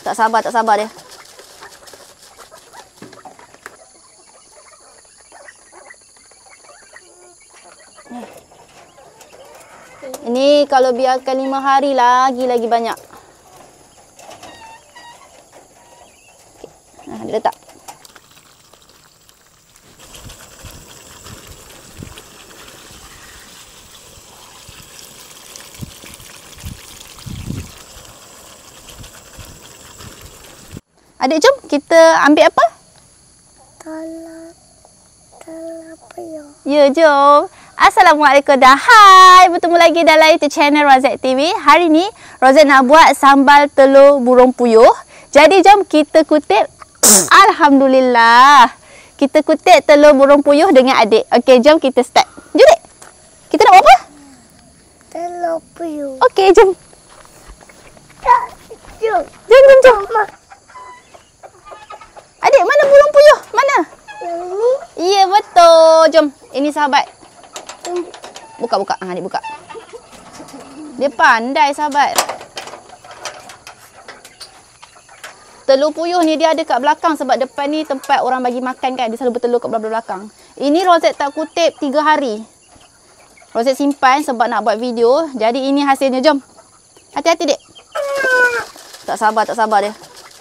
Tak sabar dia. Ini kalau biarkan 5 hari lagi banyak. Nah, dia letak. Adik, jom kita ambil apa? Telapuyuh. Ya, jom. Assalamualaikum dah. Hai, bertemu lagi dalam YouTube channel Rozek TV. Hari ni Rozek nak buat sambal telur burung puyuh. Jadi jom kita kutip. Alhamdulillah. Kita kutip telur burung puyuh dengan adik. Okey, jom kita start. Jom, Dek. Kita nak buat apa? Telapuyuh. Okey, jom. Jom. Jom. Adik, mana burung puyuh? Mana? Yang ni. Ya, betul. Jom. Ini sahabat. Buka. Adik buka. Dia pandai, sahabat. Telur puyuh ni dia ada kat belakang sebab depan ni tempat orang bagi makan kan. Dia selalu bertelur kat belakang. Ini Rozek tak kutip 3 hari. Rozek simpan sebab nak buat video. Jadi ini hasilnya. Jom. Hati-hati, Dek. Tak sabar dia.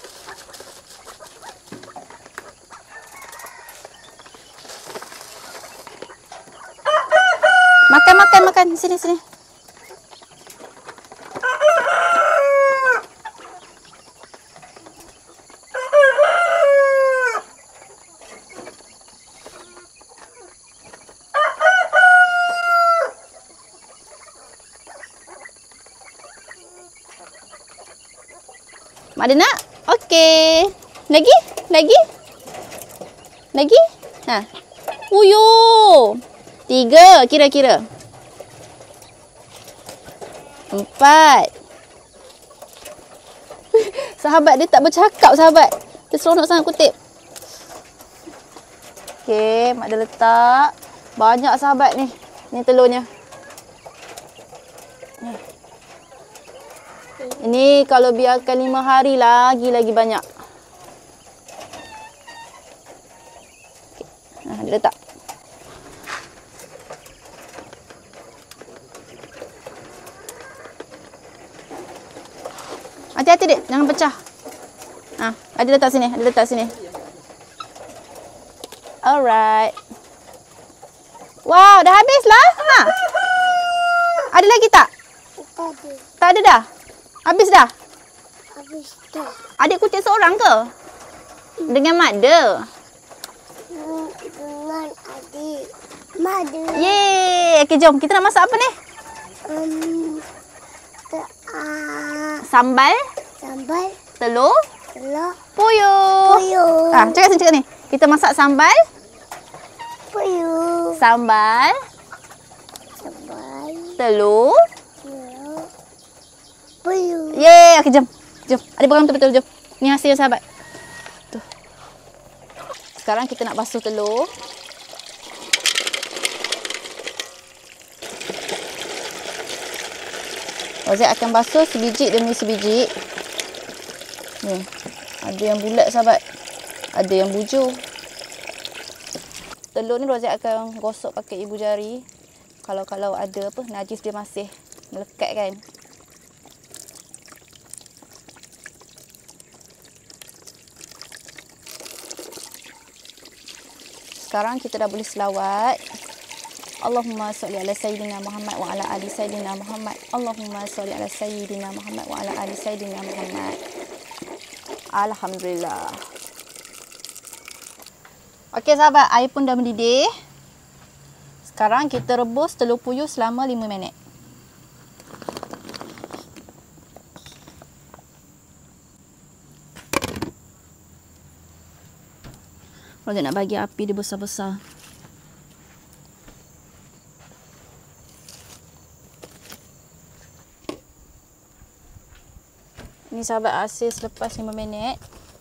Makan. Sini. Mak ada nak? Okey. Lagi? Ha. Puyuh. 3, kira. 4. Sahabat dia tak bercakap, sahabat. Dia seronok sangat kutip. Okey, mak dah letak. Banyak, sahabat ni. Ni telurnya. Ini kalau biarkan 5 hari lagi banyak. Okay. Nah, dia letak. Hati-hati, Dek, jangan pecah. Ada letak sini. Alright. Wow, dah habislah. Ada lagi tak? Tak ada dah. Habis dah. Adik kutip seorang ke? Dengan mak dia? Dengan adik. Mak dia. Yeay. Okey, jom. Kita nak masak apa ni? Sambal telur puyuh. Cakap ni. Kita masak sambal puyuh. Sambal telur Puyuh. Yeay. Okey, jom. Adik pegang betul-betul, jom. Ni hasil, sahabat. Tuh. Sekarang kita nak basuh telur. Rozek akan basuh sebiji demi sebiji. Ni. Ada yang bulat, sahabat. Ada yang bujur. Telur ni Rozek akan gosok pakai ibu jari. Kalau ada apa najis dia masih melekat kan. Sekarang kita dah boleh selawat. Allahumma sholli ala sayyidina Muhammad wa ala ali sayyidina Muhammad. Allahumma sholli ala sayyidina Muhammad wa ala ali sayyidina Muhammad. Alhamdulillah. Okey, sahabat, air pun dah mendidih. Sekarang kita rebus telur puyuh selama 5 minit. Rozek nak bagi api dia besar-besar. Ini sahabat hasil selepas 5 minit.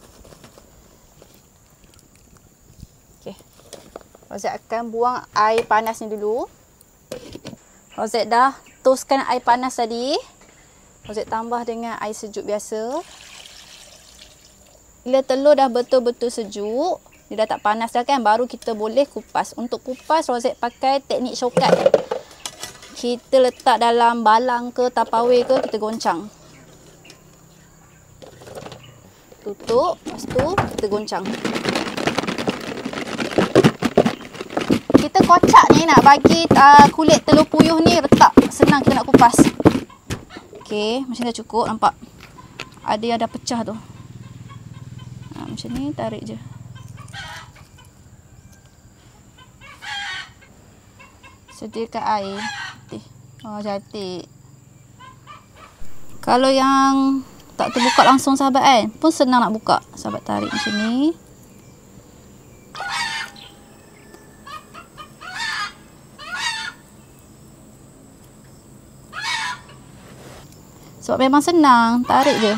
Okey. Rozek akan buang air panas ni dulu. Rozek dah toskan air panas tadi. Rozek tambah dengan air sejuk biasa. Bila telur dah betul-betul sejuk, dia dah tak panas dah kan, baru kita boleh kupas. Untuk kupas, Rozet pakai teknik shortcut. Kita letak dalam balang ke tapawai ke, kita goncang. Tutup, lepas tu kita goncang. Kita kocak ni nak bagi kulit telur puyuh ni retak. Senang kita nak kupas. Okey, macam dah cukup, nampak? Ada yang dah pecah tu. Macam ni, tarik je. Sediakan air. Oh, cantik. Kalau yang tak terbuka langsung sahabat kan, pun senang nak buka. Sahabat tarik macam ni. Sebab memang senang, tarik je.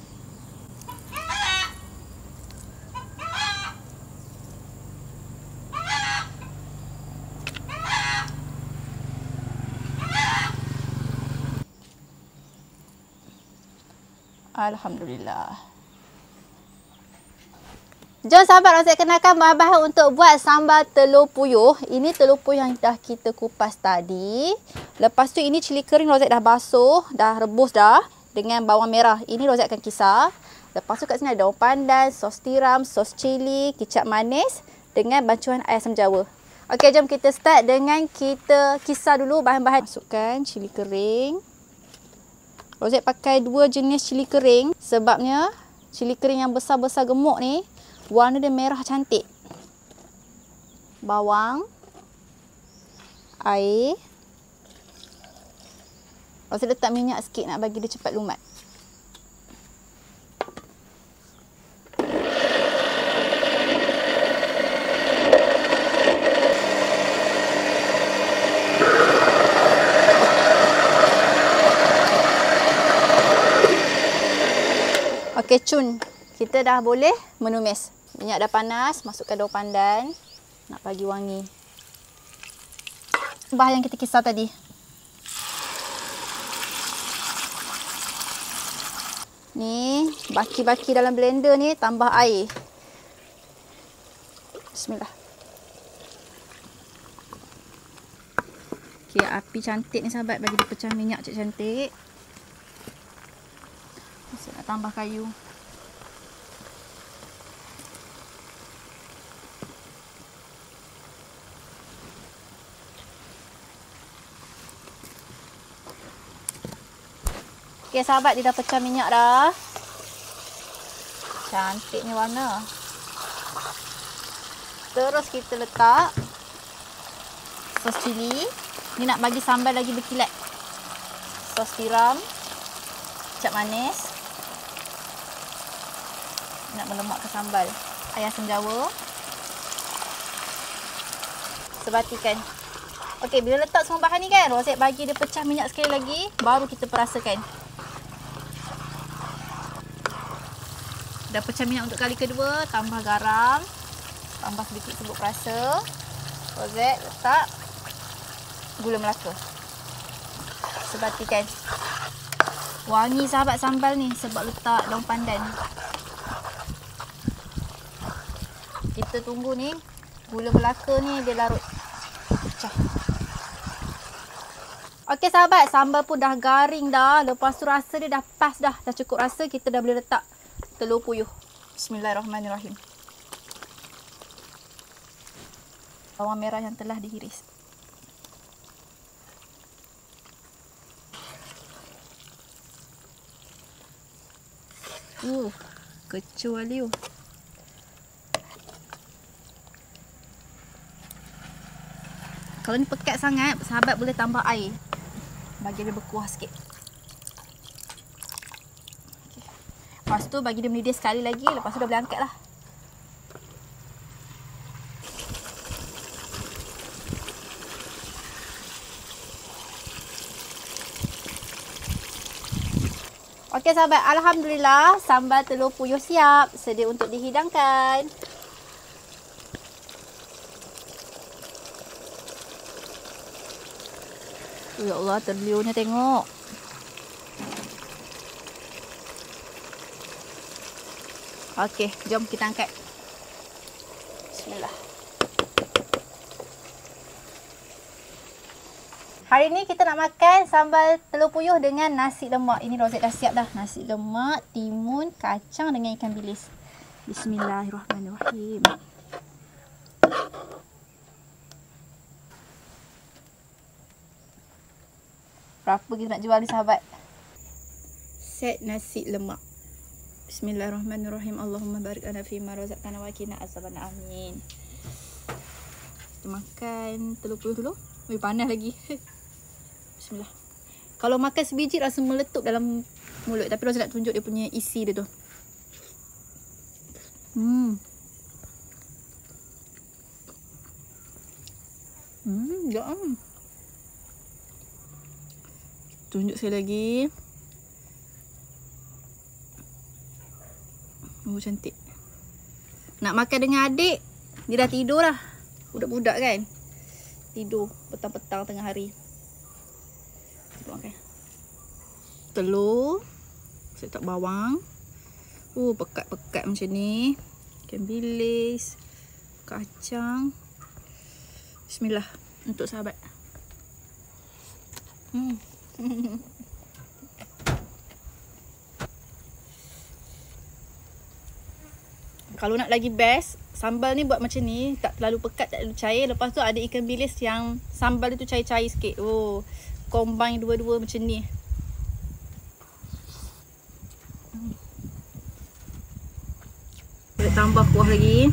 Alhamdulillah. Jom sahabat, Rozet kenalkan bahan-bahan untuk buat sambal telur puyuh. Ini telur puyuh yang dah kita kupas tadi. Lepas tu ini cili kering Rozet dah basuh, dah rebus dah dengan bawang merah. Ini Rozet akan kisar. Lepas tu kat sini ada daun pandan, sos tiram, sos cili, kicap manis dengan bancuan air asam jawa. Okey, jom kita start dengan kita kisar dulu bahan-bahan. Masukkan cili kering. Rozet pakai 2 jenis cili kering sebabnya cili kering yang besar-besar gemuk ni warna dia merah cantik. Bawang, air. Rozet letak minyak sikit nak bagi dia cepat lumat. Okey, cun. Kita dah boleh menumis. Minyak dah panas, masukkan daun pandan. Nak bagi wangi. Bahan yang kita kisar tadi. Ni, baki-baki dalam blender ni tambah air. Bismillah. Okey, api cantik ni sahabat, bagi dia pecah minyak cantik. Nak tambah kayu. Okey sahabat, dia dah pecah minyak dah. Cantik ni warna. Terus kita letak sos cili. Ni nak bagi sambal lagi berkilat. Sos tiram, kicap manis. Nak melemakkan sambal. Air asam jawa. Sebatikan. Okey, bila letak semua bahan ni kan, Rozet bagi dia pecah minyak sekali lagi, baru kita perasakan. Dah pecah minyak untuk kali kedua, tambah garam, tambah sedikit serbuk perasa. Rozet letak gula melaka. Sebatikan. Wangi sahabat sambal ni sebab letak daun pandan. Kita tunggu ni gula melaka ni dia larut pecah. Okey sahabat, sambal pun dah garing dah. Lepas tu rasa dia dah pas dah. Dah cukup rasa, kita dah boleh letak telur puyuh. Bismillahirrahmanirrahim. Bawang merah yang telah dihiris. Kecuali kalau ni pekat sangat, sahabat boleh tambah air. Bagi dia berkuah sikit. Okay. Lepas tu bagi dia mendidih sekali lagi. Lepas tu dah boleh angkat lah. Okey sahabat, alhamdulillah sambal telur puyuh siap. Sedia untuk dihidangkan. Ya Allah, terliurnya tengok. Okey, jom kita angkat. Bismillah. Hari ni kita nak makan sambal telur puyuh dengan nasi lemak. Ini Rozet dah siap dah. Nasi lemak, timun, kacang dengan ikan bilis. Bismillahirrahmanirrahim. Berapa kita nak jual ni sahabat? Set nasi lemak. Bismillahirrahmanirrahim. Allahumma barik lana fima razaqtana wa qina azabannar. Amin. Kita makan telur puyuh dulu. Weh, panas lagi. Bismillah. Kalau makan sebiji rasa meletup dalam mulut. Tapi Rozet nak tunjuk dia punya isi dia tu. Ya. Tunjuk sekali lagi. Oh, cantik. Nak makan dengan adik, dia dah tidur lah. Budak-budak kan. Tidur petang-petang tengah hari. Kita makan. Telur. Saya letak bawang. Pekat-pekat macam ni. Ikan bilis. Kacang. Bismillah. Untuk sahabat. Kalau nak lagi best, sambal ni buat macam ni, tak terlalu pekat, tak terlalu cair. Lepas tu ada ikan bilis yang sambal dia tu cair-cair sikit. Oh, combine dua-dua macam ni. Boleh tambah kuah lagi.